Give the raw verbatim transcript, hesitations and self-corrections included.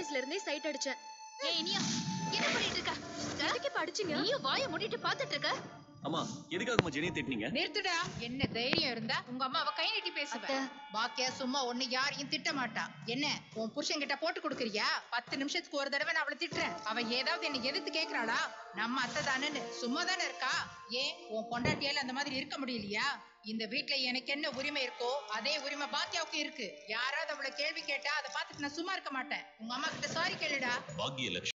வயசுல இருந்தே சைட் அடிச்சேன். ஏய் இனியா, என்ன பண்ணிட்டு இருக்க? எதுக்கு படிச்சீங்க? நீயும் வாயை மூடிட்டு பாத்துட்டு இருக்க? அம்மா எதுக்காக ஜெனியை திட்டினீங்க? நிறுத்துடா. என்ன தைரியம் இருந்தா உங்க அம்மாவை கை நீட்டி பேசுவ. பாக்கியா சும்மா ஒண்ணு யாரையும் திட்ட மாட்டா. என்ன உன் புருஷன் கிட்ட போட்டு கொடுக்கறியா? பத்து நிமிஷத்துக்கு ஒரு தடவை நான் அவளை திட்டுறேன். அவ ஏதாவது என்ன எதிர்த்து கேக்குறாளா? நம்ம அத்தை தானேன்னு சும்மா தானே இருக்கா? ஏன் உன் பொண்டாட்டியால அந்த மாதிரி இருக்க முடியலையா? இந்த வீட்டுல எனக்கு என்ன உரிமை இருக்கோ அதே உரிமை பாக்கியாவுக்கு இருக்கு. யாராவது அவளை கேள்வி கேட்டா அதை பார்த்துட்டு நான் சும்மா இருக்க மாட்டேன். உங்க அம்மா கிட்ட சாரி கேளுடா. பாக்கிய